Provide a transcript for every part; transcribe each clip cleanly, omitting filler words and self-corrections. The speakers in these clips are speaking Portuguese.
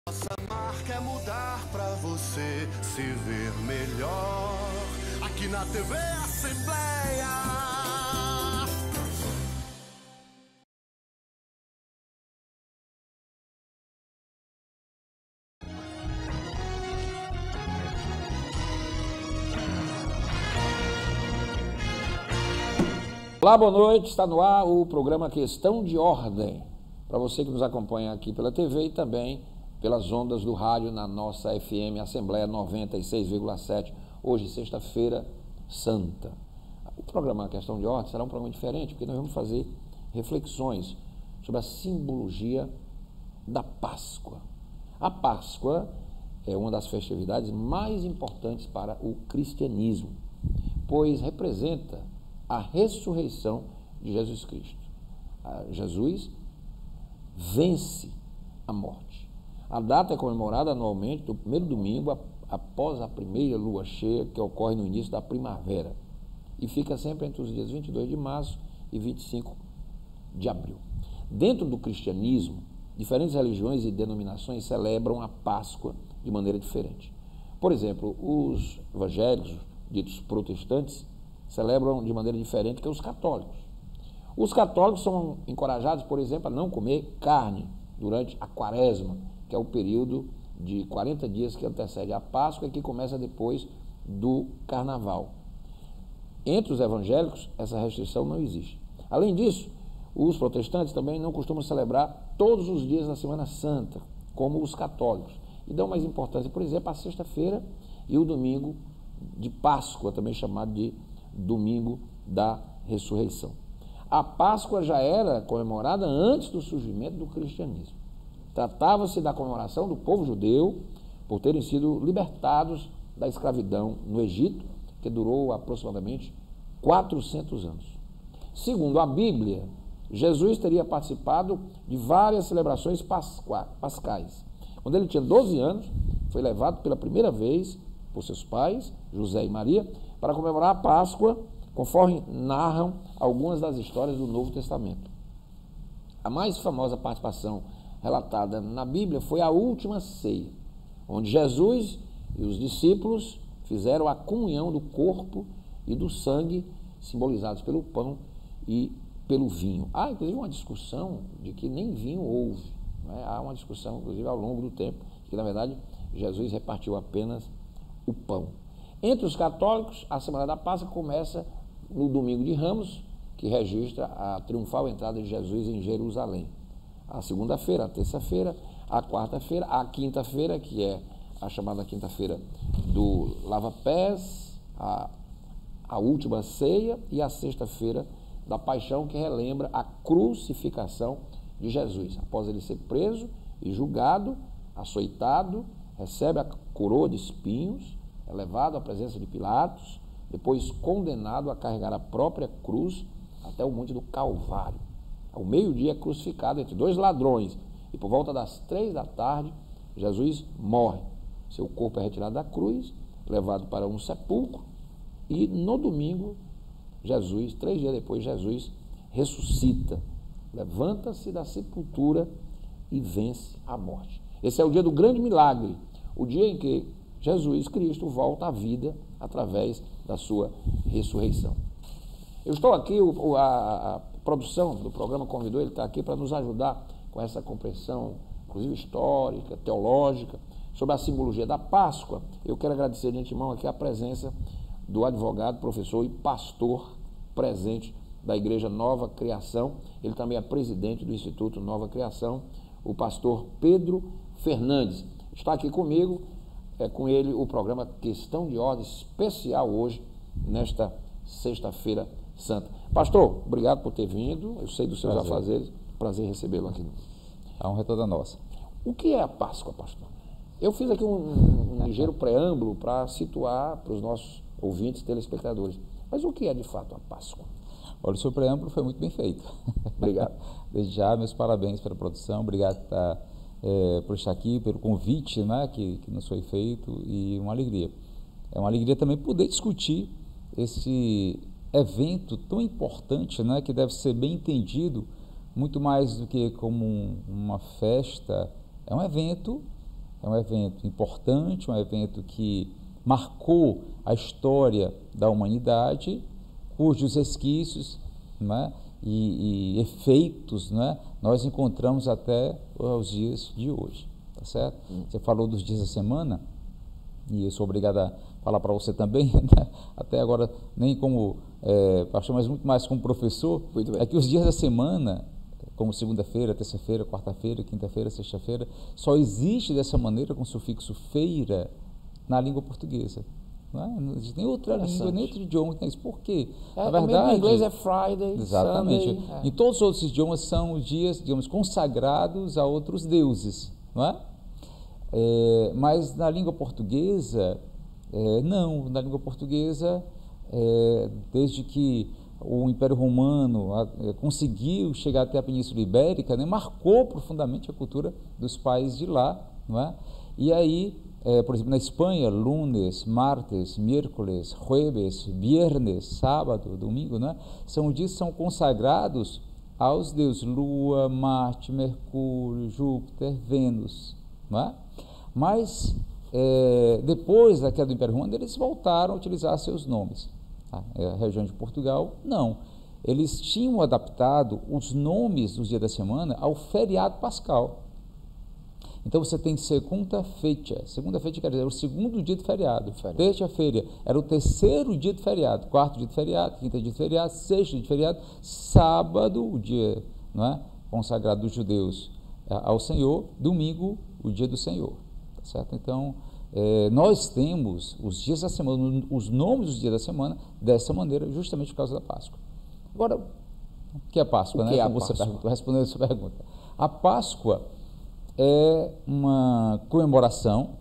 Nossa marca é mudar pra você se ver melhor. Aqui na TV Assembleia. Olá, boa noite, está no ar o programa Questão de Ordem, para você que nos acompanha aqui pela TV e também pelas ondas do rádio na nossa FM Assembleia 96,7, hoje sexta-feira santa. O programa Questão de Ordem será um programa diferente, porque nós vamos fazer reflexões sobre a simbologia da Páscoa. A Páscoa é uma das festividades mais importantes para o cristianismo, pois representa a ressurreição de Jesus Cristo. Jesus vence a morte. A data é comemorada anualmente no primeiro domingo após a primeira lua cheia, que ocorre no início da primavera, e fica sempre entre os dias 22 de março e 25 de abril. Dentro do cristianismo, diferentes religiões e denominações celebram a Páscoa de maneira diferente. Por exemplo, os evangélicos, ditos protestantes, celebram de maneira diferente que os católicos. Os católicos são encorajados, por exemplo, a não comer carne durante a quaresma, que é o período de 40 dias que antecede a Páscoa e que começa depois do carnaval. Entre os evangélicos, essa restrição não existe. Além disso, os protestantes também não costumam celebrar todos os dias da Semana Santa, como os católicos, e dão mais importância, por exemplo, à sexta-feira e o domingo de Páscoa, também chamado de Domingo da Ressurreição. A Páscoa já era comemorada antes do surgimento do cristianismo. Tratava-se da comemoração do povo judeu por terem sido libertados da escravidão no Egito, que durou aproximadamente 400 anos. Segundo a Bíblia, Jesus teria participado de várias celebrações pascais. Quando ele tinha 12 anos, foi levado pela primeira vez por seus pais, José e Maria, para comemorar a Páscoa, conforme narram algumas das histórias do Novo Testamento. A mais famosa participação relatada na Bíblia foi a última ceia, onde Jesus e os discípulos fizeram a comunhão do corpo e do sangue, simbolizados pelo pão e pelo vinho. Há, inclusive, uma discussão de que nem vinho houve. Né? Há uma discussão, inclusive, ao longo do tempo, que, na verdade, Jesus repartiu apenas o pão. Entre os católicos, a Semana da Páscoa começa no Domingo de Ramos, que registra a triunfal entrada de Jesus em Jerusalém. A segunda-feira, a terça-feira, a quarta-feira, a quinta-feira, que é a chamada quinta-feira do lava-pés, a última ceia, e a sexta-feira da paixão, que relembra a crucificação de Jesus. Após ele ser preso e julgado, açoitado, recebe a coroa de espinhos, é levado à presença de Pilatos, depois condenado a carregar a própria cruz até o Monte do Calvário. Ao meio-dia é crucificado entre dois ladrões e por volta das 3 da tarde, Jesus morre. Seu corpo é retirado da cruz, levado para um sepulcro e no domingo, 3 dias depois, Jesus ressuscita, levanta-se da sepultura e vence a morte. Esse é o dia do grande milagre, o dia em que Jesus Cristo volta à vida através da sua ressurreição. Eu estou aqui, a produção do programa convidou, ele está aqui para nos ajudar com essa compreensão, inclusive histórica, teológica, sobre a simbologia da Páscoa. Eu quero agradecer de antemão aqui a presença do advogado, professor e pastor presente da Igreja Nova Criação. Ele também é presidente do Instituto Nova Criação, o pastor Pedro Fernandes. Está aqui comigo, com ele o programa Questão de Ordem especial hoje, nesta sexta-feira santa. Pastor, obrigado por ter vindo, eu sei dos seus afazeres, prazer recebê-lo aqui. A honra é toda nossa. O que é a Páscoa, pastor? Eu fiz aqui um ligeiro preâmbulo para situar para os nossos ouvintes, telespectadores, mas o que é de fato a Páscoa? Olha, o seu preâmbulo foi muito bem feito. Obrigado. Desde já, meus parabéns pela produção, obrigado por estar aqui, pelo convite, né, que nos foi feito, e uma alegria. É uma alegria também poder discutir esse evento tão importante, né, que deve ser bem entendido, muito mais do que como uma festa. É um evento é um evento importante, um evento que marcou a história da humanidade, cujos resquícios, né, e efeitos, né, nós encontramos até os dias de hoje, tá certo? Você falou dos dias da semana, e eu sou obrigado a falar para você também, né? Até agora nem como pastor, mas muito mais como professor, é que os dias da semana, como segunda-feira, terça-feira, quarta-feira, quinta-feira, sexta-feira, só existe dessa maneira com o sufixo feira na língua portuguesa. Não existe nem outra língua, nem outro idioma que tem isso. Por quê? Na verdade, em inglês é Friday, exatamente. Sunday, Em todos os outros idiomas são os dias, digamos, consagrados a outros deuses, não é? Mas na língua portuguesa, não. Na língua portuguesa, desde que o Império Romano conseguiu chegar até a Península Ibérica, né, marcou profundamente a cultura dos países de lá, não é? E aí, por exemplo, na Espanha, lunes, martes, miércoles, jueves, viernes, sábado, domingo, né, são dias que são consagrados aos deuses Lua, Marte, Mercúrio, Júpiter, Vênus, não é? Mas depois da queda do Império Romano, eles voltaram a utilizar seus nomes. A região de Portugal, não. Eles tinham adaptado os nomes dos dias da semana ao feriado pascal. Então você tem segunda-feira. Segunda-feira quer dizer o segundo dia do feriado. Terça-feira era o terceiro dia do feriado. Quarto dia do feriado, quinta dia do feriado, sexto dia do feriado, sábado, o dia, não é, consagrado dos judeus ao Senhor, domingo, o dia do Senhor. Tá certo? Então, nós temos os dias da semana, os nomes dos dias da semana, dessa maneira, justamente por causa da Páscoa. Agora, o que é Páscoa? Que é a Você Páscoa? perguntou, respondendo a sua pergunta. A Páscoa é uma comemoração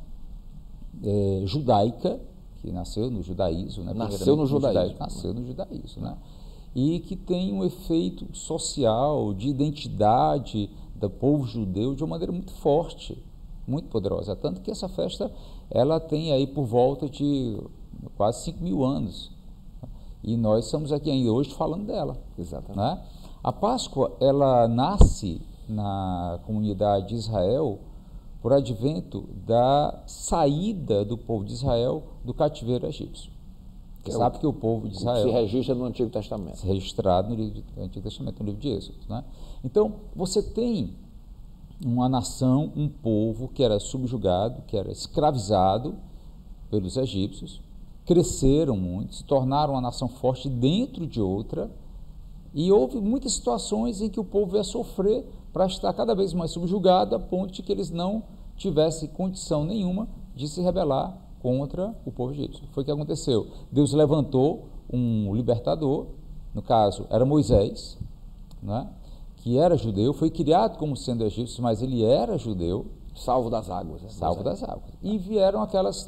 judaica, que nasceu no judaísmo. Né? Nasceu no judaísmo. Nasceu no judaísmo, né? E que tem um efeito social, de identidade do povo judeu de uma maneira muito forte, muito poderosa. Tanto que essa festa, ela tem aí por volta de quase 5.000 anos. E nós estamos aqui ainda hoje falando dela. Exatamente. Né? A Páscoa, ela nasce na comunidade de Israel por advento da saída do povo de Israel do cativeiro egípcio. Você sabe que o povo de Israel se registra no Antigo Testamento. Registrado no livro do Antigo Testamento, no livro de Êxodo. Né? Então, você tem uma nação, um povo que era subjugado, que era escravizado pelos egípcios, cresceram muito, se tornaram uma nação forte dentro de outra, e houve muitas situações em que o povo ia sofrer para estar cada vez mais subjugado, a ponto de que eles não tivessem condição nenhuma de se rebelar contra o povo egípcio. Foi o que aconteceu. Deus levantou um libertador, no caso era Moisés, né, que era judeu, foi criado como sendo egípcio, mas ele era judeu. Salvo das águas. Salvo das águas. E vieram aquelas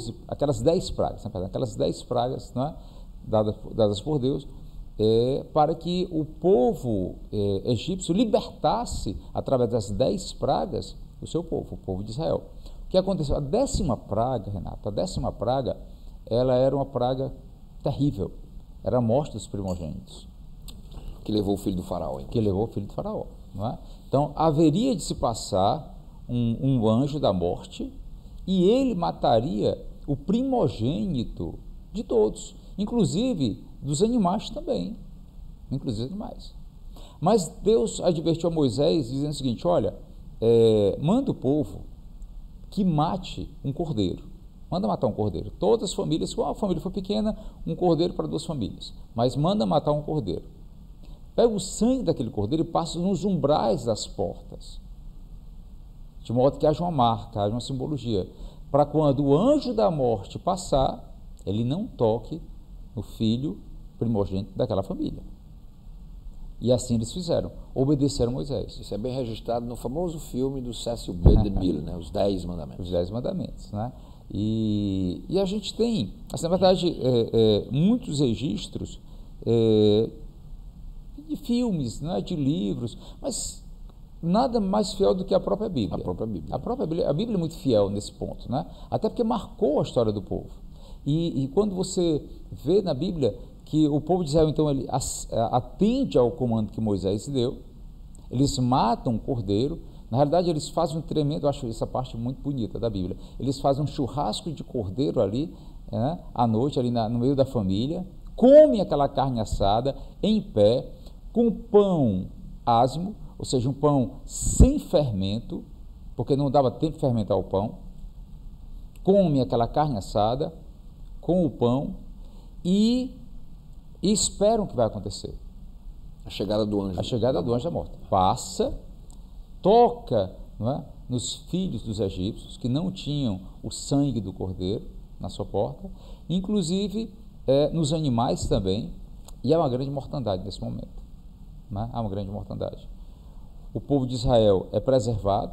10 pragas, aquelas 10 pragas, né, dadas por Deus, para que o povo egípcio libertasse, através das 10 pragas, o seu povo, o povo de Israel. O que aconteceu? A 10ª praga, Renato, a 10ª praga, ela era uma praga terrível, era a morte dos primogênitos. Que levou o filho do faraó. Que levou o filho do faraó. Não é? Então, haveria de se passar um anjo da morte, e ele mataria o primogênito de todos, inclusive dos animais também, inclusive animais. Mas Deus advertiu a Moisés, dizendo o seguinte: olha, manda o povo que mate um cordeiro, manda matar um cordeiro, todas as famílias, se a família for pequena, um cordeiro para 2 famílias, mas manda matar um cordeiro, pega o sangue daquele cordeiro e passa nos umbrais das portas, de modo que haja uma marca, haja uma simbologia, para quando o anjo da morte passar, ele não toque no filho primogênito daquela família. E assim eles fizeram, obedeceram Moisés. Isso é bem registrado no famoso filme do Cecil B. DeMille, né? Os 10 Mandamentos. Os 10 Mandamentos, né? E a gente tem, assim, na verdade, muitos registros de filmes, né, de livros, mas nada mais fiel do que a própria Bíblia. A Bíblia é muito fiel nesse ponto, né? Até porque marcou a história do povo. E quando você vê na Bíblia que o povo de Israel, então, ele atende ao comando que Moisés deu, eles matam o cordeiro, Na realidade, eles fazem um tremendo, eu acho essa parte muito bonita da Bíblia, eles fazem um churrasco de cordeiro ali, à noite, ali no meio da família, comem aquela carne assada, em pé, com pão ázimo, ou seja, um pão sem fermento, porque não dava tempo de fermentar o pão, comem aquela carne assada, com o pão, e esperam o que vai acontecer. A chegada do anjo. A chegada do anjo da morte. Passa, toca, não é, nos filhos dos egípcios, que não tinham o sangue do cordeiro na sua porta, inclusive nos animais também, e há uma grande mortandade nesse momento. Não é? Há uma grande mortandade. O povo de Israel é preservado,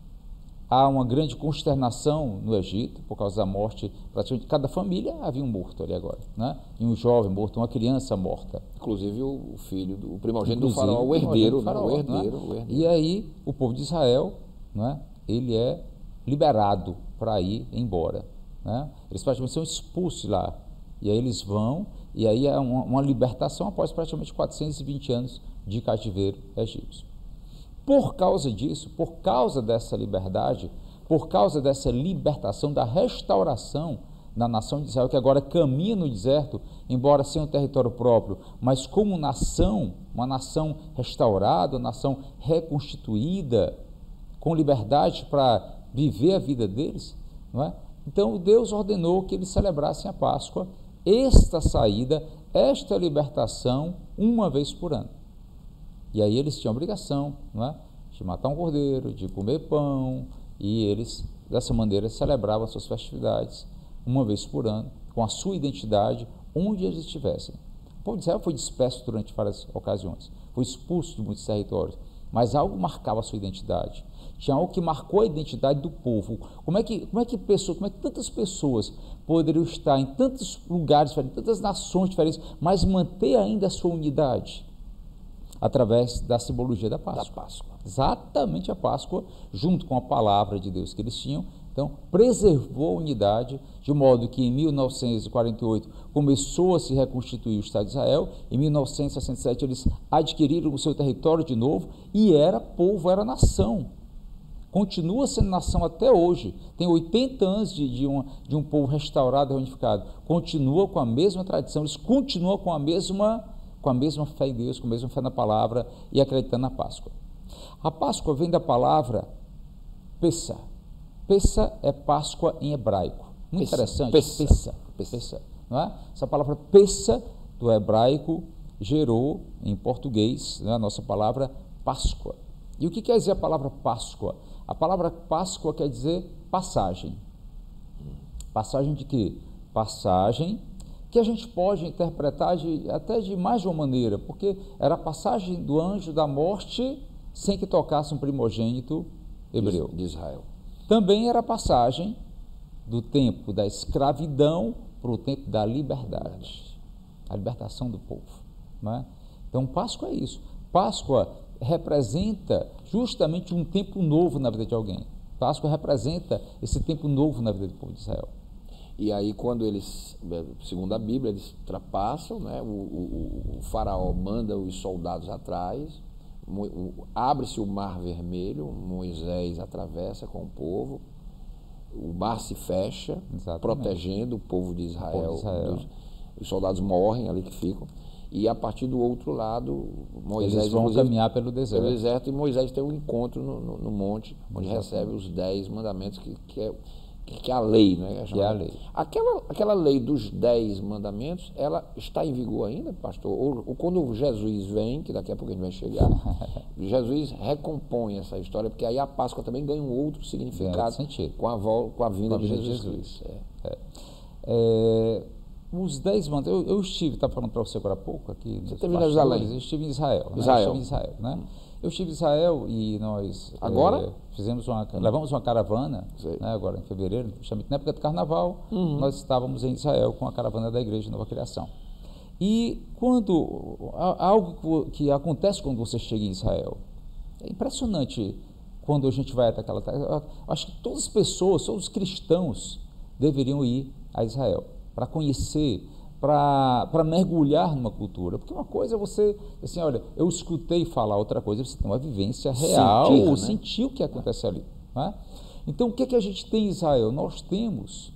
há uma grande consternação no Egito, por causa da morte, praticamente cada família havia um morto ali agora, né? E um jovem morto, uma criança morta. Inclusive o filho, o primogênito do faraó, o herdeiro, faraó, o herdeiro. E aí o povo de Israel, não é? Ele é liberado para ir embora, né? Eles praticamente são expulsos lá, e aí eles vão, e aí é uma libertação após praticamente 420 anos de cativeiro egípcio. Por causa disso, por causa dessa liberdade, por causa dessa libertação, da restauração da nação de Israel, que agora caminha no deserto, embora sem um território próprio, mas como nação, uma nação restaurada, uma nação reconstituída, com liberdade para viver a vida deles, não é? Então Deus ordenou que eles celebrassem a Páscoa, esta saída, esta libertação, uma vez por ano. E aí eles tinham a obrigação, não é, de matar um cordeiro, de comer pão, e eles, dessa maneira, celebravam as suas festividades uma vez por ano, com a sua identidade, onde eles estivessem. O povo de Israel foi disperso durante várias ocasiões, foi expulso de muitos territórios, mas algo marcava a sua identidade. Tinha algo que marcou a identidade do povo. Como é que tantas pessoas poderiam estar em tantos lugares diferentes, tantas nações diferentes, mas manter ainda a sua unidade? Através da simbologia da Páscoa. Exatamente a Páscoa, junto com a palavra de Deus que eles tinham, então preservou a unidade, de modo que em 1948 começou a se reconstituir o Estado de Israel, em 1967 eles adquiriram o seu território de novo, e era povo, era nação, continua sendo nação até hoje, tem 80 anos de um povo restaurado e reunificado, continua com a mesma tradição, eles continuam com a mesma fé em Deus, com a mesma fé na palavra e acreditando na Páscoa. A Páscoa vem da palavra Pessa. Pessa é Páscoa em hebraico. Muito interessante. Pessa, não é? Essa palavra Pessa do hebraico gerou em português, né, a nossa palavra Páscoa. E o que quer dizer a palavra Páscoa? A palavra Páscoa quer dizer passagem. Passagem de quê? Passagem que a gente pode interpretar até de mais de uma maneira, porque era a passagem do anjo da morte sem que tocasse um primogênito hebreu. De Israel. Também era a passagem do tempo da escravidão para o tempo da liberdade, a libertação do povo, não é? Então, Páscoa é isso. Páscoa representa justamente um tempo novo na vida de alguém. Páscoa representa esse tempo novo na vida do povo de Israel. E aí, quando eles, segundo a Bíblia, eles ultrapassam, né? O faraó manda os soldados atrás, abre-se o mar vermelho, Moisés atravessa com o povo, o mar se fecha, exatamente, protegendo o povo de Israel. Os soldados morrem ali que ficam, e a partir do outro lado, Moisés eles vão caminhar pelo deserto. E Moisés tem um encontro no monte, onde recebe os 10 mandamentos, que é a lei, né? Que é a lei. Aquela lei dos 10 mandamentos, ela está em vigor ainda, pastor? Ou quando Jesus vem, que daqui a pouco a gente vai chegar, Jesus recompõe essa história, porque aí a Páscoa também ganha um outro significado com a vinda de Jesus. Os 10 mandamentos, eu estive, estava falando para você agora há pouco aqui. Você esteve em Jerusalém? Eu estive em Israel. Né? Eu estive em Israel e nós agora levamos uma caravana, né, agora em fevereiro, justamente na época do carnaval, nós estávamos em Israel com a caravana da Igreja de Nova Criação. E algo que acontece quando você chega em Israel, é impressionante quando a gente vai até aquela terra. Acho que todas as pessoas, todos os cristãos deveriam ir a Israel para conhecer para mergulhar numa cultura. Porque uma coisa é você, assim, olha, eu escutei falar, outra coisa é você ter uma vivência real, Sentir, né? sentir o que acontece ali. Né? Então, o que é que a gente tem em Israel? Nós temos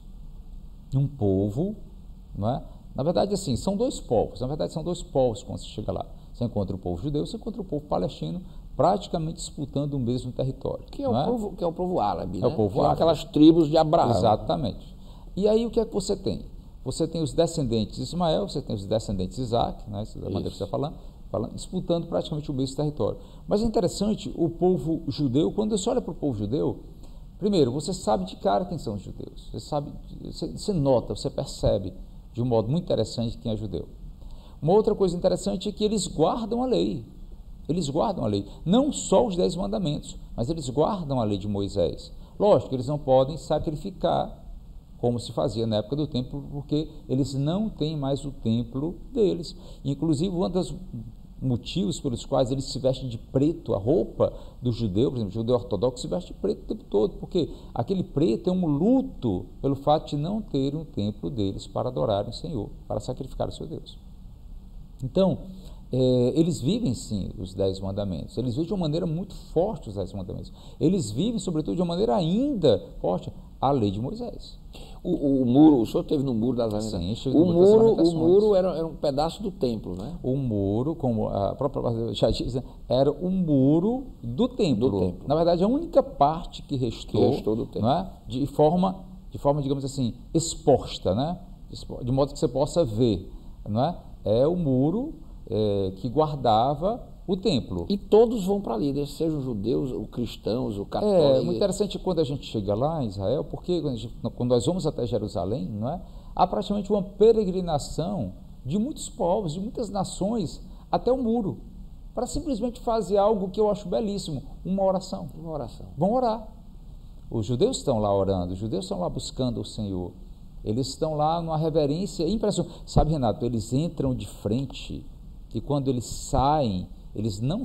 um povo, não é? Na verdade, assim, são dois povos. Na verdade, são dois povos quando você chega lá. Você encontra o povo judeu, você encontra o povo palestino, praticamente disputando o mesmo território. Que é o povo árabe, né? É o povo que árabe. Aquelas tribos de Abraão. Exatamente. E aí, o que é que você tem? Você tem os descendentes de Ismael, você tem os descendentes de Isaac, né, da maneira que você está falando, disputando praticamente o mesmo território. Mas é interessante, o povo judeu, quando você olha para o povo judeu, primeiro, você sabe de cara quem são os judeus. Você nota, você percebe de um modo muito interessante quem é judeu. Uma outra coisa interessante é que eles guardam a lei. Eles guardam a lei. Não só os 10 mandamentos, mas eles guardam a lei de Moisés. Lógico que eles não podem sacrificar como se fazia na época do templo, porque eles não têm mais o templo deles. Inclusive, um dos motivos pelos quais eles se vestem de preto, a roupa do judeu, por exemplo, o judeu ortodoxo se veste de preto o tempo todo, porque aquele preto é um luto pelo fato de não ter um templo deles para adorarem o Senhor, para sacrificar o seu Deus. Então, eles vivem sim os 10 mandamentos, eles vivem de uma maneira muito forte os 10 mandamentos, eles vivem sobretudo de uma maneira ainda forte a lei de Moisés. O muro, o senhor esteve no Muro das Lamentações. Sim, o muro era um pedaço do templo, né? O muro, como a própria já diz, era um muro do templo. Na verdade, a única parte que restou do templo, não é? de forma, digamos assim, exposta, né? De modo que você possa ver, não é? É o muro que guardava o templo. E todos vão para ali, sejam judeus, ou cristãos, ou católicos. É muito interessante quando a gente chega lá em Israel, porque quando nós vamos até Jerusalém, não é? Há praticamente uma peregrinação de muitos povos, de muitas nações, até o muro, para simplesmente fazer algo que eu acho belíssimo, uma oração. Uma oração. Vão orar. Os judeus estão lá orando, os judeus estão lá buscando o Senhor. Eles estão lá numa reverência impressionante. Sabe, Renato, eles entram de frente e quando eles saem, eles não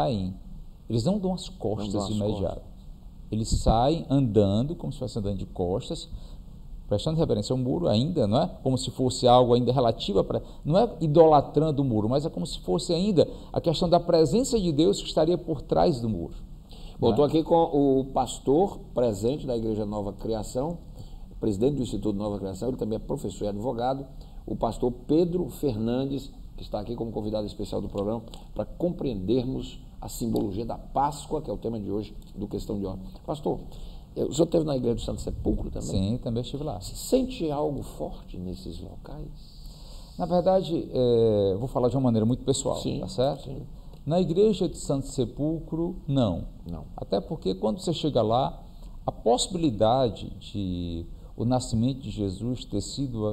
dão as costas de imediato. Eles saem andando, como se estivesse andando de costas, prestando reverência ao muro ainda, não é? Como se fosse algo ainda relativo, não é idolatrando o muro, mas é como se fosse ainda a questão da presença de Deus que estaria por trás do muro. Bom, estou aqui com o pastor presente da Igreja Nova Criação, presidente do Instituto Nova Criação, ele também é professor e advogado, o pastor Pedro Fernandes, que está aqui como convidado especial do programa, para compreendermos a simbologia da Páscoa, que é o tema de hoje do Questão de Ordem. Pastor, o senhor esteve na Igreja do Santo Sepulcro também? Sim, também estive lá. Você sente algo forte nesses locais? Na verdade, vou falar de uma maneira muito pessoal, sim, tá certo? Sim. Na Igreja de Santo Sepulcro, não. Até porque quando você chega lá, a possibilidade de o nascimento de Jesus ter sido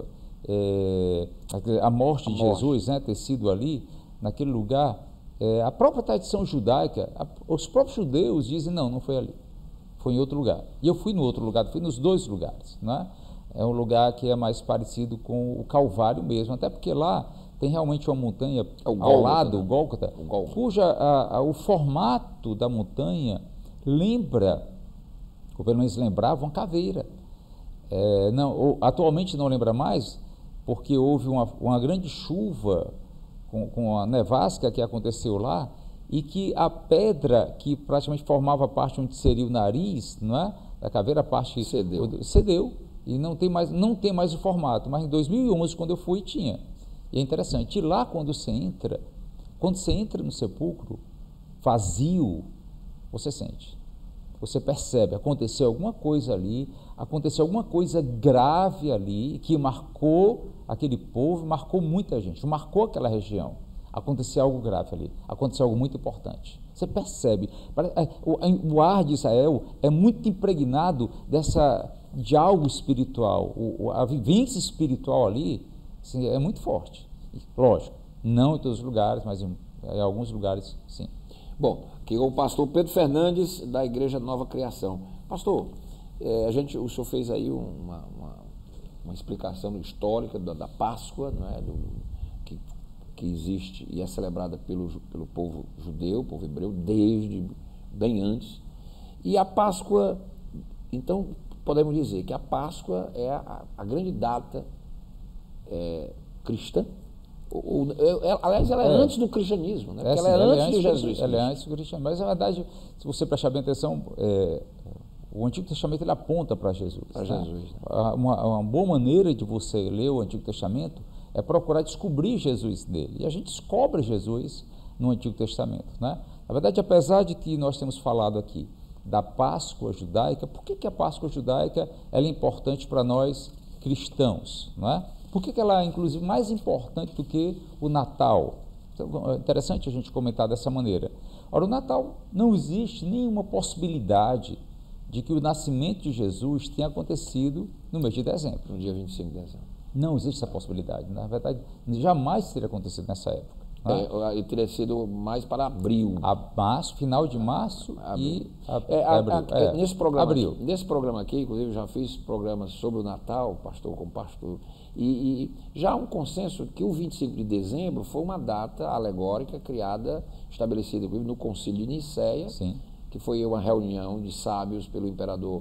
a morte de Jesus, né, ter sido ali, naquele lugar, a própria tradição judaica, os próprios judeus dizem, não foi ali, foi em outro lugar. E eu fui no outro lugar, fui nos dois lugares, né? É um lugar que é mais parecido com o Calvário mesmo, até porque lá tem realmente uma montanha ao lado, o Gólgota, cuja o formato da montanha lembra, ou pelo menos lembrava, uma caveira. Atualmente não lembra mais, porque houve uma grande chuva com a nevasca que aconteceu lá, e que a pedra que praticamente formava parte onde seria o nariz, não é? Da caveira, a parte cedeu e não tem mais o formato, mas em 2011, quando eu fui, tinha. E é interessante, e lá quando você entra no sepulcro vazio, você sente, você percebe, aconteceu alguma coisa ali, aconteceu alguma coisa grave ali, que marcou aquele povo, marcou muita gente, marcou aquela região. Aconteceu algo grave ali, aconteceu algo muito importante. Você percebe, o ar de Israel é muito impregnado de algo espiritual, a vivência espiritual ali, assim, é muito forte. Lógico, não em todos os lugares, mas em alguns lugares, sim. Bom, aqui com o pastor Pedro Fernandes, da Igreja Nova Criação. Pastor, o senhor fez aí uma explicação histórica da Páscoa, não é? Que existe e é celebrada pelo povo judeu, povo hebreu, desde bem antes. E a Páscoa, então, podemos dizer que a Páscoa é a grande data cristã? Aliás, ela é antes do cristianismo, né? Porque ela é antes de Jesus. Ela é antes do cristianismo. Mas, na verdade, se você prestar bem atenção, o Antigo Testamento ele aponta para Jesus. Para Jesus. Né? Uma boa maneira de você ler o Antigo Testamento é procurar descobrir Jesus dele. E a gente descobre Jesus no Antigo Testamento, né? Na verdade, apesar de que nós temos falado aqui da Páscoa judaica, por que a Páscoa judaica ela é importante para nós cristãos, não é? Por que ela é, inclusive, mais importante do que o Natal? Então, é interessante a gente comentar dessa maneira. Ora, o Natal não existe nenhuma possibilidade de que o nascimento de Jesus tenha acontecido no mês de dezembro. No dia 25 de dezembro. Não existe essa possibilidade. Na verdade, jamais teria acontecido nessa época. E teria sido mais para abril. Final de março abril. Abril. Nesse programa aqui, inclusive, já fiz programas sobre o Natal, pastor com pastor, e já há um consenso que o 25 de dezembro foi uma data alegórica criada, estabelecida inclusive no Concílio de Nicéia, Sim. que foi uma reunião de sábios pelo imperador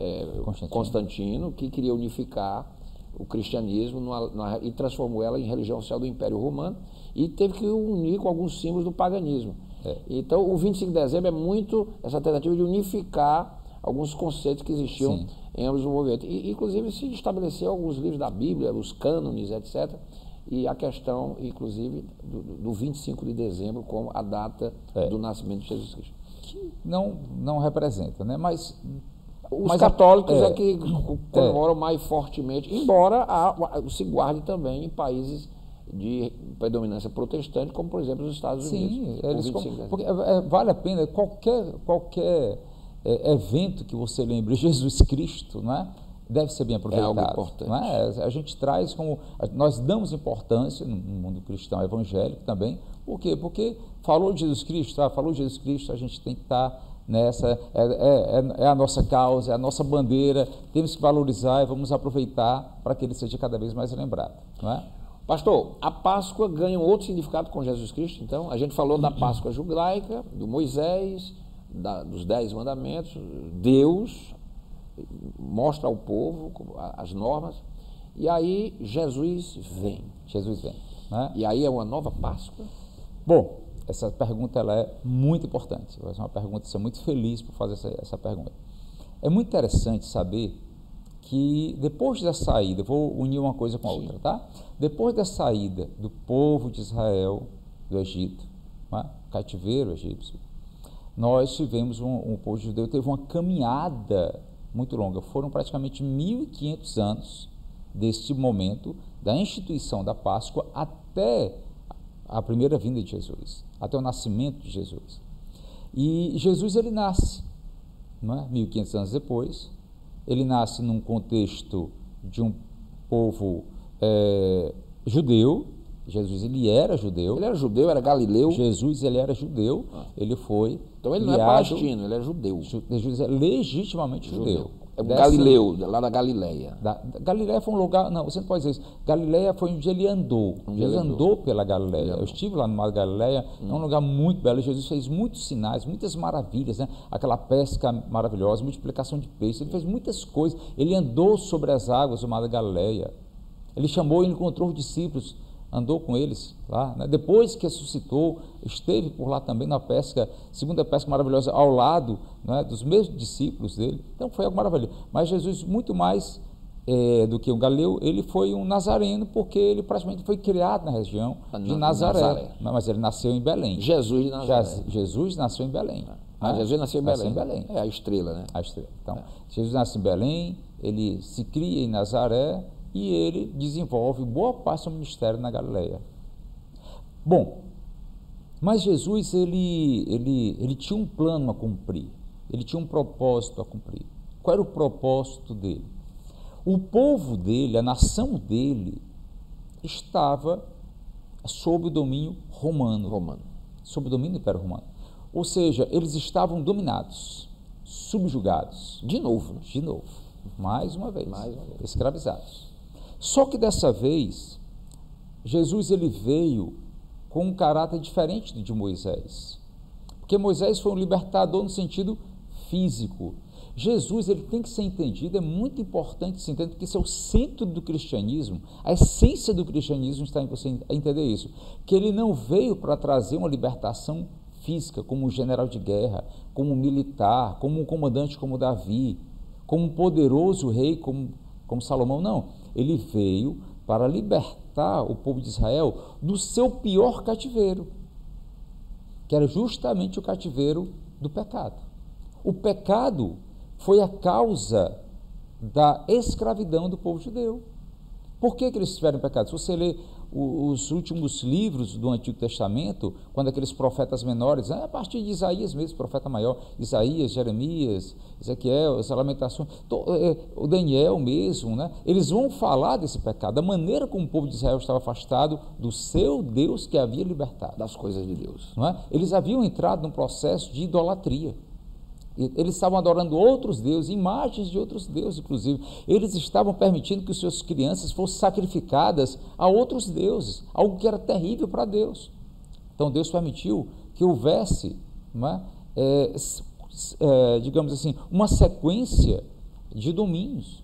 Constantino, que queria unificar o cristianismo e transformou ela em religião oficial do Império Romano, e teve que unir com alguns símbolos do paganismo. Então, o 25 de dezembro é muito essa tentativa de unificar alguns conceitos que existiam Sim. em ambos os movimentos. E, inclusive, se estabeleceu alguns livros da Bíblia, os cânones, etc., e a questão, inclusive, do 25 de dezembro como a data do nascimento de Jesus Cristo. Que não representa, né? Mas católicos é que comemoram mais fortemente, embora se guarde também em países de predominância protestante, como por exemplo os Estados Unidos. Porque vale a pena qualquer evento que você lembre Jesus Cristo, não é? Deve ser bem aproveitado. É algo importante. Não é? A gente traz nós damos importância no mundo cristão evangélico também. Por quê? Porque falou de Jesus Cristo, a gente tem que estar nessa, é a nossa causa, é a nossa bandeira, temos que valorizar e vamos aproveitar para que ele seja cada vez mais lembrado, não é? Pastor, a Páscoa ganha um outro significado com Jesus Cristo, então? A gente falou da Páscoa judaica, do Moisés, dos 10 mandamentos, Deus mostra ao povo as normas, e aí Jesus vem. Né? E aí é uma nova Páscoa? Bom, essa pergunta ela é muito importante, vai ser uma pergunta, você é muito feliz por fazer essa pergunta. É muito interessante saber que depois da saída, vou unir uma coisa com a outra, tá? Depois da saída do povo de Israel do Egito, né? Cativeiro egípcio, nós tivemos o povo judeu teve uma caminhada muito longa, foram praticamente 1.500 anos deste momento da instituição da Páscoa até a primeira vinda de Jesus, até o nascimento de Jesus. E Jesus ele nasce, não é? 1.500 anos depois, ele nasce num contexto de um povo judeu. Jesus ele era judeu. Ele era judeu, era galileu. Jesus ele era judeu. Ele foi. Então ele não é palestino, ele é judeu. Jesus é legitimamente judeu. É Galileu, lá da Galileia. Galileia foi um lugar, não, você não pode dizer isso. Galileia foi onde ele andou. Jesus andou pela Galileia. Eu estive lá no Mar da Galileia, é um lugar muito belo. Jesus fez muitos sinais, muitas maravilhas, né? Aquela pesca maravilhosa, multiplicação de peixes, ele fez muitas coisas. Ele andou sobre as águas do Mar da Galileia. Ele chamou e encontrou os discípulos, andou com eles lá, né? Depois que ressuscitou, esteve por lá também na pesca, segunda pesca maravilhosa, ao lado, né, dos mesmos discípulos dele. Então foi algo maravilhoso. Mas Jesus, muito mais do que um galileu, ele foi um nazareno, porque ele praticamente foi criado na região de Nazaré. Mas ele nasceu em Belém. Jesus de Nazaré. Jesus nasceu em Belém. Jesus nasceu em Belém. É a estrela, né? A estrela. Então, Jesus nasce em Belém, ele se cria em Nazaré, e ele desenvolve boa parte do seu ministério na Galileia. Bom, mas Jesus ele tinha um plano a cumprir, ele tinha um propósito a cumprir. Qual era o propósito dele? O povo dele, a nação dele, estava sob o domínio romano. Sob o domínio do Império Romano. Ou seja, eles estavam dominados, subjugados. De novo, mais uma vez. Escravizados. Só que dessa vez, Jesus ele veio com um caráter diferente do de Moisés. Porque Moisés foi um libertador no sentido físico. Jesus ele tem que ser entendido, é muito importante se entender, porque isso é o centro do cristianismo, a essência do cristianismo está em você entender isso, que ele não veio para trazer uma libertação física, como um general de guerra, como um militar, como um comandante como Davi, como um poderoso rei como Salomão, não, ele veio para libertar o povo de Israel do seu pior cativeiro, que era justamente o cativeiro do pecado. O pecado foi a causa da escravidão do povo judeu. Por que eles tiveram pecado? Se você ler os últimos livros do Antigo Testamento, quando aqueles profetas menores, a partir de Isaías mesmo, profeta maior, Isaías, Jeremias, Ezequiel, as Lamentações, o Daniel mesmo, né? Eles vão falar desse pecado, da maneira como o povo de Israel estava afastado do seu Deus que havia libertado. Das coisas de Deus. Não é? Eles haviam entrado num processo de idolatria. Eles estavam adorando outros deuses, imagens de outros deuses, inclusive. Eles estavam permitindo que as suas crianças fossem sacrificadas a outros deuses, algo que era terrível para Deus. Então Deus permitiu que houvesse, não é, digamos assim, uma sequência de domínios,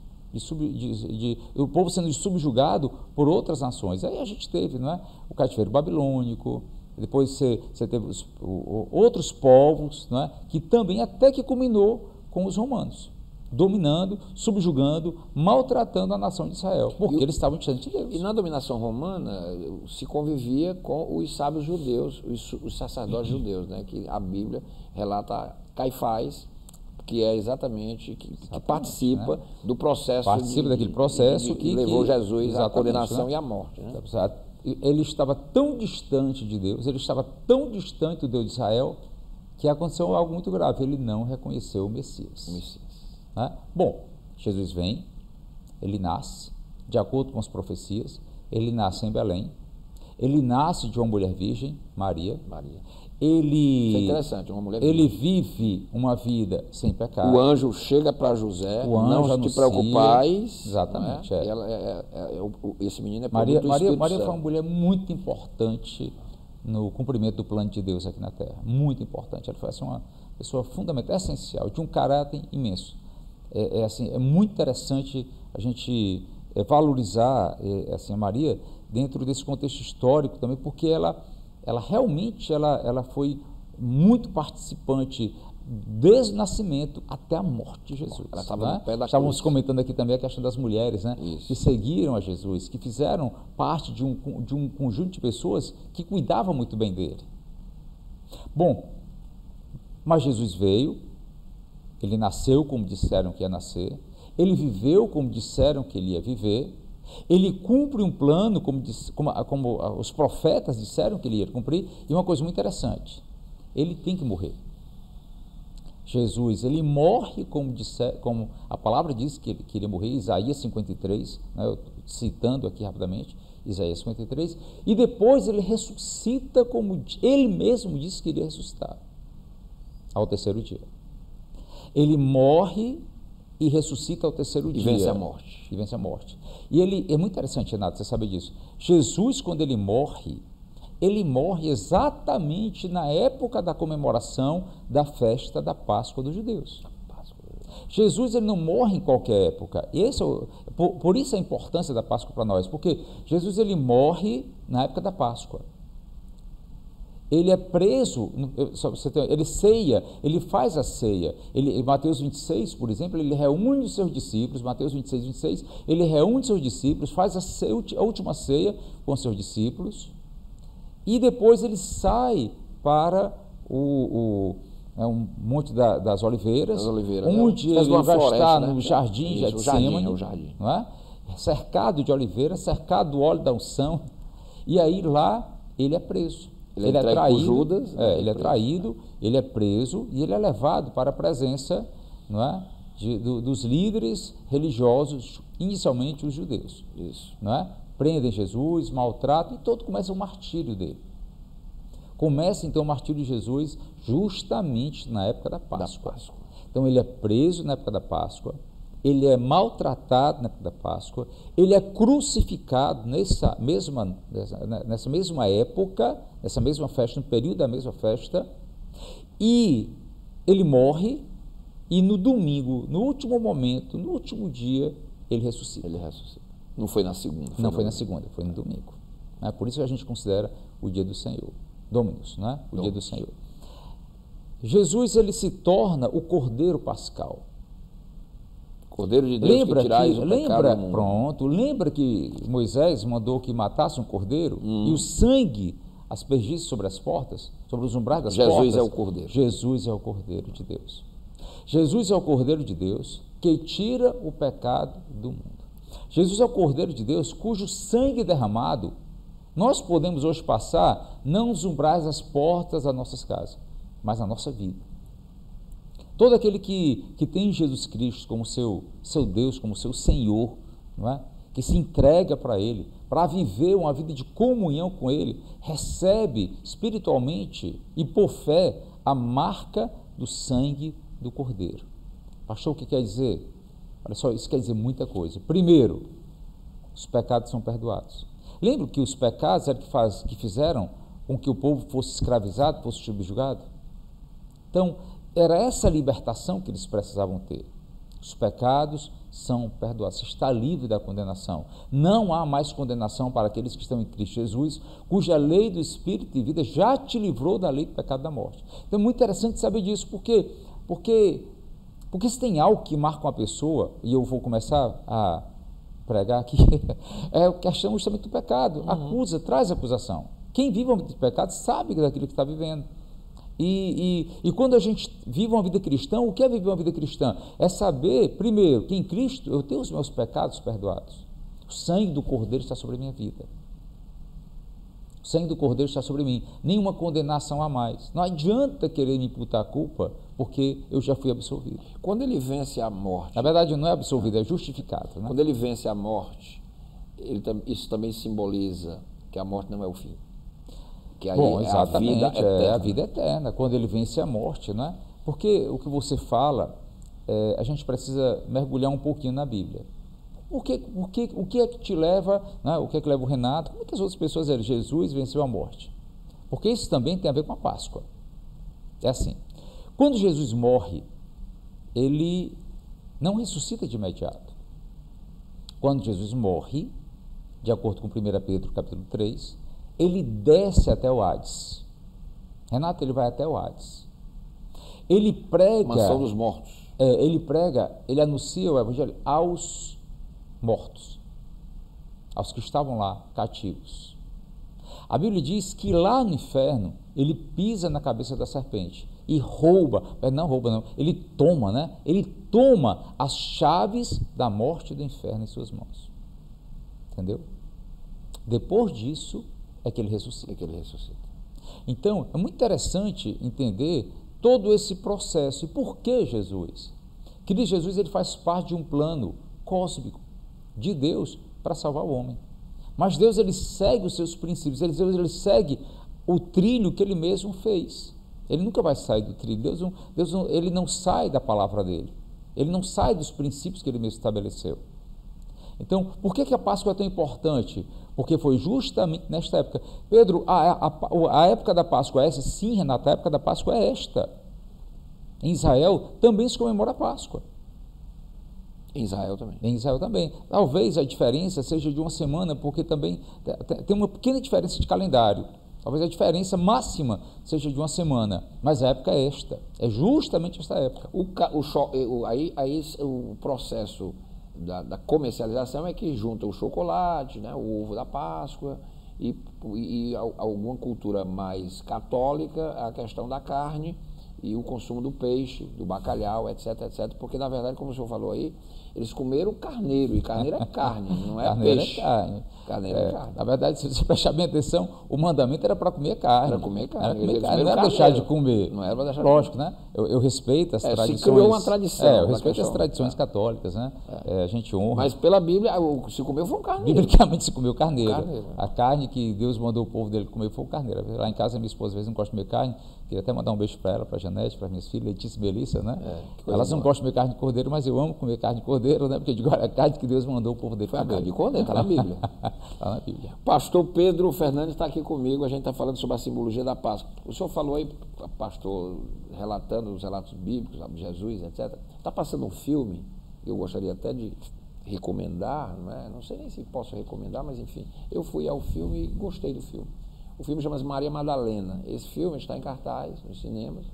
o povo sendo subjugado por outras nações. Aí a gente teve, não é, o cativeiro babilônico. Depois você teve outros povos, não é? Que também até que culminou com os romanos, dominando, subjugando, maltratando a nação de Israel, porque eles estavam diante de Deus. E na dominação romana se convivia com os sábios judeus, os sacerdotes judeus, né? Que a Bíblia relata Caifás, que é exatamente, que participa, né, do processo. Participa daquele processo que levou Jesus à condenação, né, e à morte. Né? Ele estava tão distante de Deus, ele estava tão distante do Deus de Israel, que aconteceu algo muito grave, ele não reconheceu o Messias. Né? Bom, Jesus vem, ele nasce, de acordo com as profecias, ele nasce em Belém, ele nasce de uma mulher virgem, Maria. Isso é interessante, uma mulher ele vive uma vida sem pecado. O anjo chega para José, não te preocupais. Exatamente. Esse menino é Maria foi uma mulher muito importante no cumprimento do plano de Deus aqui na Terra. Muito importante. Ela foi assim, uma pessoa fundamental, essencial, de um caráter imenso. É muito interessante a gente valorizar assim, a Maria dentro desse contexto histórico também, porque ela realmente foi muito participante desde o nascimento até a morte de Jesus. Ela estava no pé da Estávamos cruz. comentando aqui também a questão das mulheres, né? Isso. Que seguiram a Jesus, que fizeram parte de um conjunto de pessoas que cuidavam muito bem dele. Bom, mas Jesus veio, ele nasceu como disseram que ia nascer, ele viveu como disseram que ele ia viver, ele cumpre um plano como os profetas disseram que ele ia cumprir, e uma coisa muito interessante, ele tem que morrer. Jesus, ele morre como a palavra diz que ele queria morrer, Isaías 53, né, eu citando aqui rapidamente, Isaías 53, e depois ele ressuscita como ele mesmo disse que iria ressuscitar, ao terceiro dia. Ele morre e ressuscita ao terceiro dia. E vence a morte. E ele, é muito interessante, Renato, você sabe disso. Jesus, quando ele morre exatamente na época da comemoração da festa da Páscoa dos judeus. Jesus, ele não morre em qualquer época. Por isso a importância da Páscoa para nós, porque Jesus, ele morre na época da Páscoa. Ele é preso, ele ceia, ele faz a ceia. Em Mateus 26, por exemplo, ele reúne os seus discípulos, Mateus 26, ele reúne os seus discípulos, faz a última ceia com os seus discípulos, e depois ele sai para um Monte das Oliveiras, onde ele vai estar no jardim de Getsêmani, não é? Cercado de oliveiras, cercado do óleo da unção, e aí lá ele é preso. Ele é traído, Judas, ele é traído, ele é preso e ele é levado para a presença, não é, dos líderes religiosos, inicialmente os judeus. Isso. Não é? Prendem Jesus, maltratam e todo começa o martírio dele. Começa então o martírio de Jesus justamente na época da Páscoa. Então ele é preso na época da Páscoa, ele é maltratado na época da Páscoa, ele é crucificado nessa mesma época, nessa mesma festa, no período da mesma festa, e ele morre, e no domingo, no último momento, no último dia, ele ressuscita. Ele ressuscita. Não foi na segunda. Não foi na segunda, foi no domingo. Por isso que a gente considera o dia do Senhor. Dominus, né? O dia do Senhor. Jesus, ele se torna o Cordeiro Pascal. Cordeiro de Deus que tirais o pecado do mundo. Pronto, lembra que Moisés mandou que matasse um cordeiro e o sangue aspergisse sobre as portas, sobre os umbrais das portas? Jesus é o Cordeiro. Jesus é o Cordeiro de Deus. Jesus é o Cordeiro de Deus que tira o pecado do mundo. Jesus é o Cordeiro de Deus cujo sangue derramado nós podemos hoje passar não nos umbrais das portas das nossas casas, mas na nossa vida. Todo aquele que tem Jesus Cristo como seu Deus, como seu Senhor, não é? Que se entrega para Ele, para viver uma vida de comunhão com Ele, recebe espiritualmente e por fé a marca do sangue do Cordeiro. Pastor, o que quer dizer? Olha só, isso quer dizer muita coisa. Primeiro, os pecados são perdoados. Lembra que os pecados eram que fizeram com que o povo fosse escravizado, fosse subjugado? Então, era essa libertação que eles precisavam ter. Os pecados são perdoados. Você está livre da condenação. Não há mais condenação para aqueles que estão em Cristo Jesus, cuja lei do Espírito e vida já te livrou da lei do pecado e da morte. Então, é muito interessante saber disso, porque se tem algo que marca uma pessoa, e eu vou começar a pregar aqui, é a questão justamente do pecado. Acusa, traz acusação. Quem vive uma vida de pecado sabe daquilo que está vivendo. E quando a gente vive uma vida cristã, o que é viver uma vida cristã? É saber, primeiro, que em Cristo eu tenho os meus pecados perdoados. O sangue do Cordeiro está sobre a minha vida. O sangue do Cordeiro está sobre mim. Nenhuma condenação a mais. Não adianta querer me imputar a culpa, porque eu já fui absolvido. Quando ele vence a morte... Na verdade, não é absolvido, é justificado. Né? Quando ele vence a morte, isso também simboliza que a morte não é o fim. Que aí exatamente, é a vida eterna, quando ele vence a morte, né? Porque o que você fala, a gente precisa mergulhar um pouquinho na Bíblia. O que é que te leva, né? O que é que leva o Renato? Muitas outras pessoas dizem, Jesus venceu a morte. Porque isso também tem a ver com a Páscoa. É assim, quando Jesus morre, ele não ressuscita de imediato. Quando Jesus morre, de acordo com 1 Pedro capítulo 3, ele desce até o Hades. Renato, ele vai até o Hades. Ele prega... Mansão dos mortos. Ele anuncia o evangelho aos mortos, aos que estavam lá, cativos. A Bíblia diz que lá no inferno, ele pisa na cabeça da serpente e ele toma, né? Ele toma as chaves da morte e do inferno em suas mãos. Entendeu? Depois disso, é que ele ressuscita. Então, é muito interessante entender todo esse processo. E por que Jesus? Querido, Jesus, ele faz parte de um plano cósmico de Deus para salvar o homem. Mas Deus, ele segue os seus princípios, ele segue o trilho que ele mesmo fez. Ele nunca vai sair do trilho. Deus ele não sai da palavra dele. Ele não sai dos princípios que ele mesmo estabeleceu. Então, por que a Páscoa é tão importante? Porque foi justamente nesta época. Pedro, a época da Páscoa é essa? Sim, Renata, a época da Páscoa é esta. Em Israel também se comemora a Páscoa. Em Israel também. Em Israel também. Talvez a diferença seja de uma semana, porque também tem uma pequena diferença de calendário. Talvez a diferença máxima seja de uma semana, mas a época é esta. É justamente esta época. O processo da comercialização é que junta o chocolate, né, o ovo da Páscoa e alguma cultura mais católica, a questão da carne e o consumo do peixe, do bacalhau, etc, porque na verdade, como o senhor falou aí, eles comeram carneiro, e carneiro é carne, não é carneiro peixe. É carne. Carneiro é carne. Na verdade, se você prestar bem atenção, o mandamento era para comer carne. Para comer carne. Não era deixar de comer. Não era para deixar Lógico, de comer. Né? Eu respeito as tradições. Se criou uma tradição. Eu respeito as tradições católicas, né? A gente honra. Mas pela Bíblia, se comeu foi um carneiro. Biblicamente se comeu carneiro. A carne que Deus mandou o povo dele comer foi o carneiro. Lá em casa, minha esposa às vezes não gosta de comer carne. Queria até mandar um beijo para ela, para a Janete, para minhas filhas, Letícia e Melissa, né? Elas não gostam de comer carne de cordeiro, mas eu amo comer carne de cordeiro. cordeiro, né? Porque eu digo, olha, a carne que Deus mandou o povo dele Foi a comer. carne de cordeiro, está na Bíblia. Está na Bíblia. Pastor Pedro Fernandes está aqui comigo, a gente está falando sobre a simbologia da Páscoa. O senhor falou aí, pastor, relatando os relatos bíblicos, de Jesus, etc. Está passando um filme, eu gostaria até de recomendar, não sei nem se posso recomendar, mas enfim, eu fui ao filme e gostei do filme. O filme chama-se Maria Madalena. Esse filme está em cartaz nos cinemas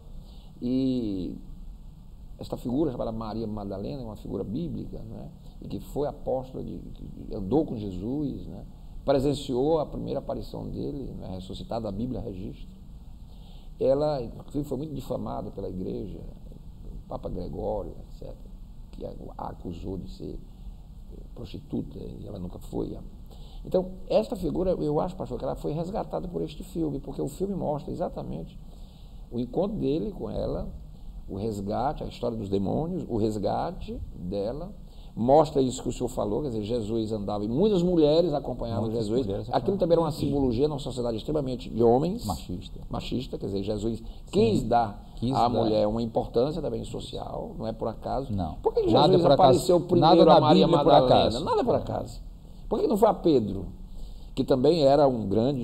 e esta figura chamada Maria Madalena é uma figura bíblica, e que foi apóstola, que andou com Jesus, presenciou a primeira aparição dele, ressuscitada, a Bíblia registra. Ela, inclusive, foi muito difamada pela igreja, o Papa Gregório, etc., que a acusou de ser prostituta, e ela nunca foi. Então, esta figura, eu acho, pastor, que ela foi resgatada por este filme, porque o filme mostra exatamente o encontro dele com ela, o resgate, a história dos demônios, o resgate dela, mostra isso que o senhor falou, quer dizer, Jesus andava e muitas mulheres acompanhavam Jesus. Aquilo também era uma simbologia numa sociedade extremamente de homens, machista, quer dizer, Jesus quis dar à mulher uma importância também social, não é por acaso. Não. Por que Jesus apareceu primeiro a Maria Madalena? Nada por acaso. Por que não foi a Pedro, que também era um grande...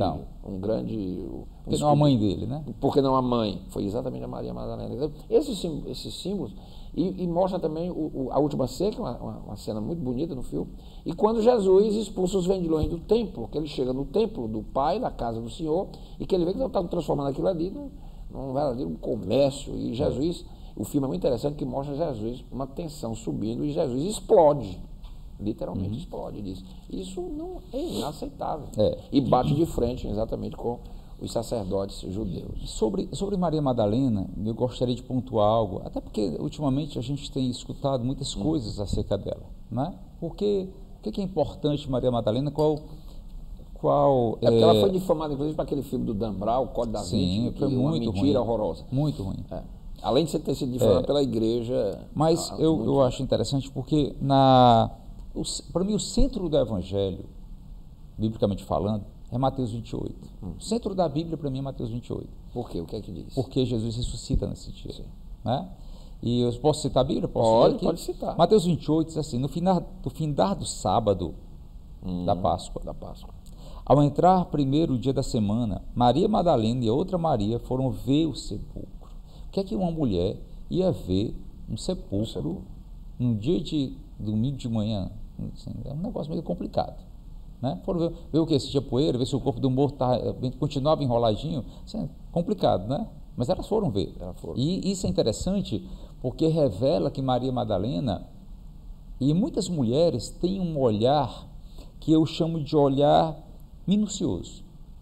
Por que não a mãe dele, né? Por que não a mãe? Foi exatamente a Maria Madalena. Então, esses símbolos, e mostra também a última ceia, que é uma cena muito bonita no filme, e quando Jesus expulsa os vendilhões do templo, que ele chega no templo do Pai, da casa do Senhor, e que ele vê que está transformando aquilo ali num verdadeiro comércio, e Jesus, o filme é muito interessante, que mostra Jesus, uma tensão subindo, e Jesus explode. Literalmente explode, diz. Isso não é inaceitável. E bate de frente exatamente com os sacerdotes judeus. Sobre Maria Madalena, eu gostaria de pontuar algo, até porque ultimamente a gente tem escutado muitas coisas acerca dela, né? O que é importante Maria Madalena? Qual porque ela foi difamada, inclusive, para aquele filme do Dan Brown, o Código da Vinci, que foi uma mentira horrorosa. Muito ruim. Além de ter sido difamada pela igreja. Mas eu acho interessante porque, para mim, o centro do Evangelho, biblicamente falando, é Mateus 28. O centro da Bíblia, para mim, é Mateus 28. Por quê? O que é que diz? Porque Jesus ressuscita nesse dia. Né? E eu posso citar a Bíblia? Pode citar. Mateus 28 diz assim, no findar do sábado da Páscoa, ao entrar primeiro o dia da semana, Maria Madalena e a outra Maria foram ver o sepulcro. O que é que uma mulher ia ver um sepulcro num dia de domingo de manhã? Assim, é um negócio meio complicado. Né? Foram ver o que? Se tinha poeira, ver se o corpo do morto continuava enroladinho. Assim, é complicado, né? Mas elas foram ver. E isso é interessante porque revela que Maria Madalena e muitas mulheres têm um olhar que eu chamo de olhar minucioso.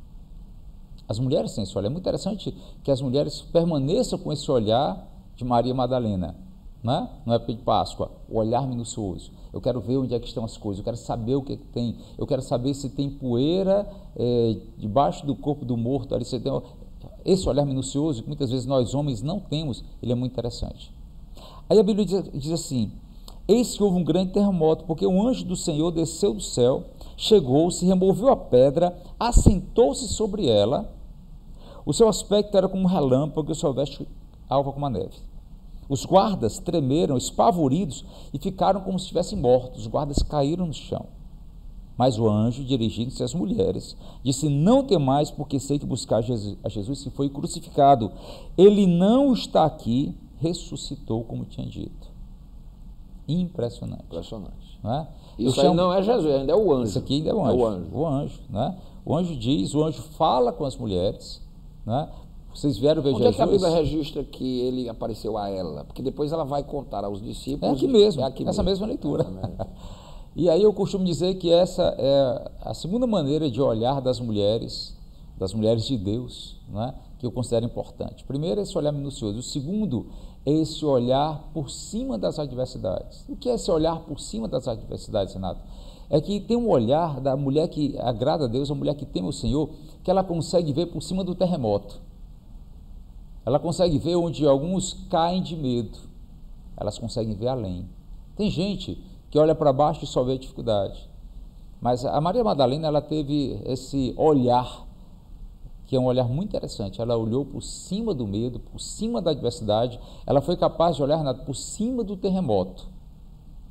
As mulheres têm esse olhar. É muito interessante que as mulheres permaneçam com esse olhar de Maria Madalena, né? Não é de Páscoa, o olhar minucioso. Eu quero ver onde é que estão as coisas, eu quero saber o que é que tem, eu quero saber se tem poeira debaixo do corpo do morto. Ali você tem esse olhar minucioso, que muitas vezes nós homens não temos, ele é muito interessante. Aí a Bíblia diz assim, eis que houve um grande terremoto, porque um anjo do Senhor desceu do céu, chegou, se removeu a pedra, assentou-se sobre ela, o seu aspecto era como um relâmpago, e o seu veste alva como a neve. Os guardas tremeram, espavoridos, e ficaram como se estivessem mortos. Os guardas caíram no chão. Mas o anjo, dirigindo-se às mulheres, disse, não temais, porque sei que buscar a Jesus que foi crucificado. Ele não está aqui, ressuscitou, como tinha dito. Impressionante. Não é? Isso aí não é Jesus, ainda é o anjo. Isso aqui ainda é o anjo. O anjo, né? O anjo diz, o anjo fala com as mulheres, né? Vocês vieram ver Jesus. Onde é que a Bíblia registra que ele apareceu a ela? Porque depois ela vai contar aos discípulos. É aqui mesmo, essa mesma leitura. E aí eu costumo dizer que essa é a segunda maneira de olhar das mulheres de Deus, não é? Que eu considero importante. Primeiro, esse olhar minucioso. O segundo é esse olhar por cima das adversidades. O que é esse olhar por cima das adversidades, Renato? É que tem um olhar da mulher que agrada a Deus, a mulher que teme o Senhor, que ela consegue ver por cima do terremoto. Ela consegue ver onde alguns caem de medo. Elas conseguem ver além. Tem gente que olha para baixo e só vê dificuldade. Mas a Maria Madalena, ela teve esse olhar, que é um olhar muito interessante. Ela olhou por cima do medo, por cima da adversidade. Ela foi capaz de olhar por cima do terremoto.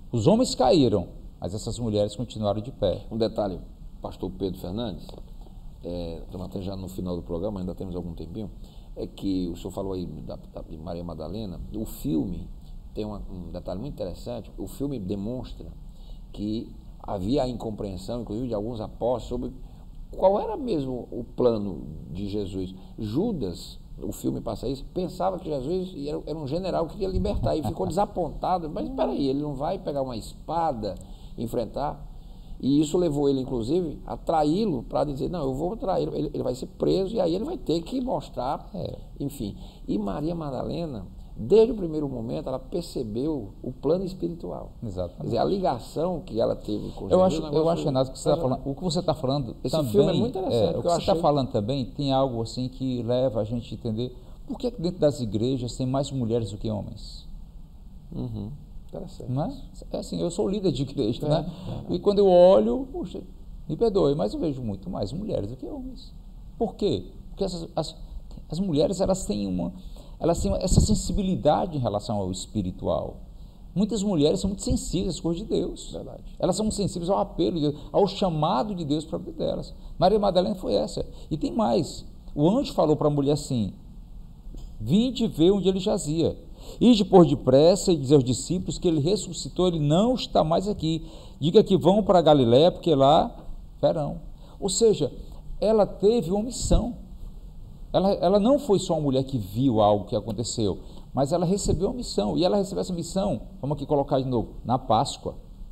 Os homens caíram, mas essas mulheres continuaram de pé. Um detalhe, pastor Pedro Fernandes, estamos até já no final do programa, ainda temos algum tempinho, é que o senhor falou aí de Maria Madalena. O filme tem um detalhe muito interessante. O filme demonstra que havia a incompreensão, inclusive de alguns apóstolos, sobre qual era mesmo o plano de Jesus. Judas, o filme passa isso, pensava que Jesus era um general que queria libertar e ficou desapontado. Mas espera aí, ele não vai pegar uma espada e enfrentar? E isso levou ele, inclusive, a traí-lo para dizer, não, eu vou traí-lo, ele vai ser preso e aí ele vai ter que mostrar, enfim. E Maria Madalena, desde o primeiro momento, ela percebeu o plano espiritual. Exatamente. Quer dizer, a ligação que ela teve com Jesus. Eu acho, Renato, que o que você está falando esse também, filme é muito interessante. O que você está falando também tem algo assim que leva a gente a entender por que dentro das igrejas tem mais mulheres do que homens. Uhum. Interessante. Não é? É assim, eu sou líder de igreja, né? E quando eu olho, puxa, me perdoe, mas eu vejo muito mais mulheres do que homens. Por quê? Porque as mulheres, elas têm essa sensibilidade em relação ao espiritual. Muitas mulheres são muito sensíveis às coisas de Deus. Verdade. Elas são sensíveis ao apelo de Deus, ao chamado de Deus para a vida delas. Maria Madalena foi essa. E tem mais. O anjo falou para a mulher assim: vinde ver onde ele jazia. Ide por depressa e dizer aos discípulos que ele ressuscitou, ele não está mais aqui. Diga que vão para a Galiléia, porque lá verão. Ou seja, ela teve uma missão. Ela não foi só uma mulher que viu algo que aconteceu, mas ela recebeu uma missão. E ela recebeu essa missão, vamos aqui colocar de novo, na Páscoa.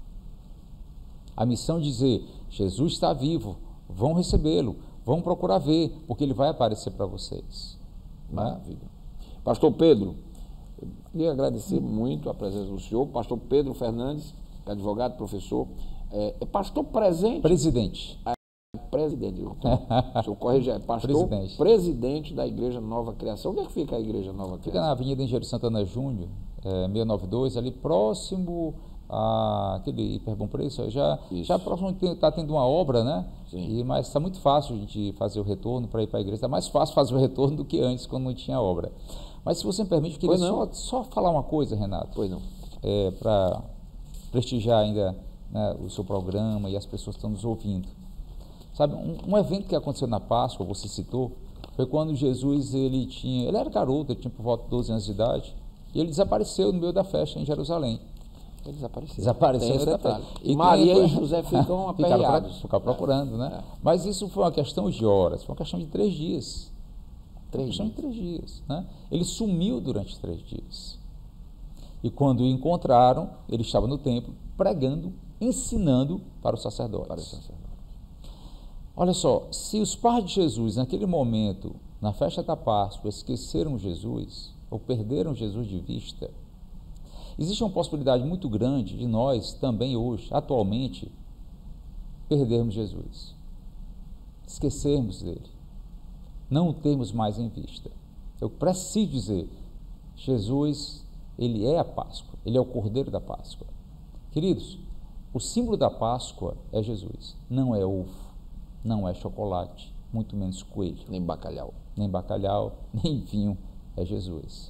A missão de dizer: Jesus está vivo, vão recebê-lo, vão procurar ver, porque ele vai aparecer para vocês. Maravilha. Pastor Pedro, eu queria agradecer muito a presença do senhor. Pastor Pedro Fernandes, advogado, professor, pastor presente. Presidente. Presidente, o senhor corrige, pastor presidente da Igreja Nova Criação. Onde é que fica a Igreja Nova Criação? Fica na Avenida Engenheiro Santana Júnior, 692, ali próximo àquele Hiperbom Preço, já próximo está tendo uma obra, né? Sim. Mas está muito fácil de fazer o retorno para ir para a igreja, está mais fácil fazer o retorno do que antes, quando não tinha obra. Mas se você me permite, eu queria só falar uma coisa, Renato. Pois não. Para prestigiar ainda, né, o seu programa e as pessoas que estão nos ouvindo. Sabe, um evento que aconteceu na Páscoa, você citou, foi quando Jesus, ele era garoto, ele tinha por volta de 12 anos de idade, e ele desapareceu no meio da festa em Jerusalém. Ele desapareceu. Desapareceu no meio da festa. E Maria e José ficam aperreados. Ficaram procurando, né? Mas isso foi uma questão de horas, foi uma questão de 3 dias. 3 dias, né? Ele sumiu durante 3 dias. E quando o encontraram, ele estava no templo, pregando, ensinando para os sacerdotes. Olha só, se os pais de Jesus, naquele momento, na festa da Páscoa, esqueceram Jesus, ou perderam Jesus de vista, existe uma possibilidade muito grande de nós também hoje, atualmente, perdermos Jesus, esquecermos dele, não o termos mais em vista. Eu preciso dizer, Jesus, ele é a Páscoa, ele é o Cordeiro da Páscoa. Queridos, o símbolo da Páscoa é Jesus, não é ovo, não é chocolate, muito menos coelho. Nem bacalhau. Nem bacalhau, nem vinho, é Jesus.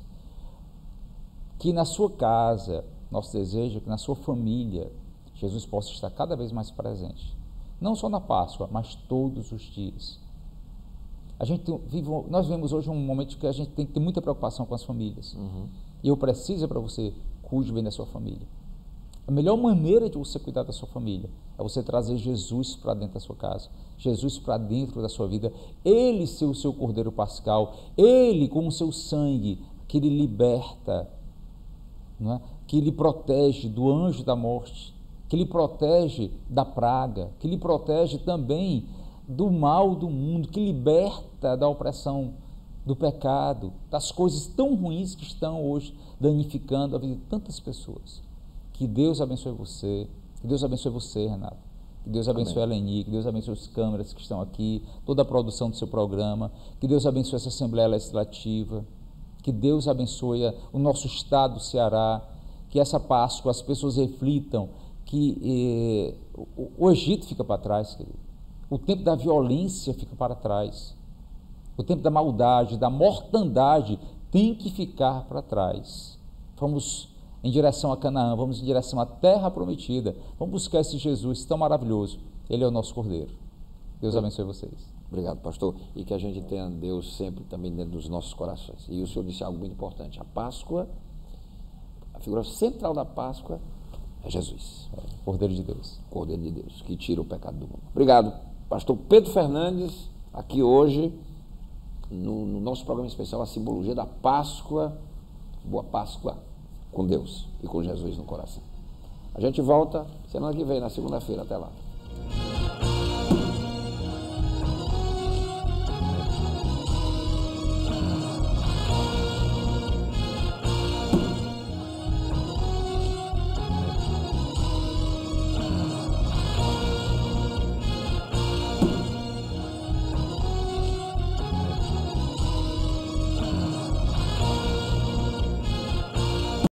Que na sua casa, nosso desejo é que na sua família, Jesus possa estar cada vez mais presente. Não só na Páscoa, mas todos os dias. Nós vivemos hoje um momento que a gente tem que ter muita preocupação com as famílias. Uhum. E eu preciso para você, cuide bem da sua família. A melhor maneira de você cuidar da sua família é você trazer Jesus para dentro da sua casa, Jesus para dentro da sua vida, ele ser o seu Cordeiro Pascal, ele com o seu sangue que lhe liberta, não é? Que lhe protege do anjo da morte, que lhe protege da praga, que lhe protege também do mal do mundo, que liberta da opressão do pecado, das coisas tão ruins que estão hoje danificando a vida de tantas pessoas. Que Deus abençoe você, Renato, que Deus abençoe a Leni, que Deus abençoe os câmeras que estão aqui, toda a produção do seu programa, que Deus abençoe essa Assembleia Legislativa, que Deus abençoe o nosso estado do Ceará, que essa Páscoa as pessoas reflitam que o Egito fica para trás, querido. O tempo da violência fica para trás, o tempo da maldade, da mortandade tem que ficar para trás. Vamos em direção a Canaã, vamos em direção à terra prometida. Vamos buscar esse Jesus tão maravilhoso. Ele é o nosso Cordeiro. Deus abençoe vocês. Obrigado, pastor. E que a gente tenha Deus sempre também dentro dos nossos corações. E o senhor disse algo muito importante. A Páscoa, a figura central da Páscoa é Jesus. Cordeiro de Deus. Cordeiro de Deus, que tira o pecado do mundo. Obrigado, pastor Pedro Fernandes, aqui hoje, no nosso programa especial, a simbologia da Páscoa. Boa Páscoa com Deus e com Jesus no coração. A gente volta semana que vem, na segunda-feira. Até lá.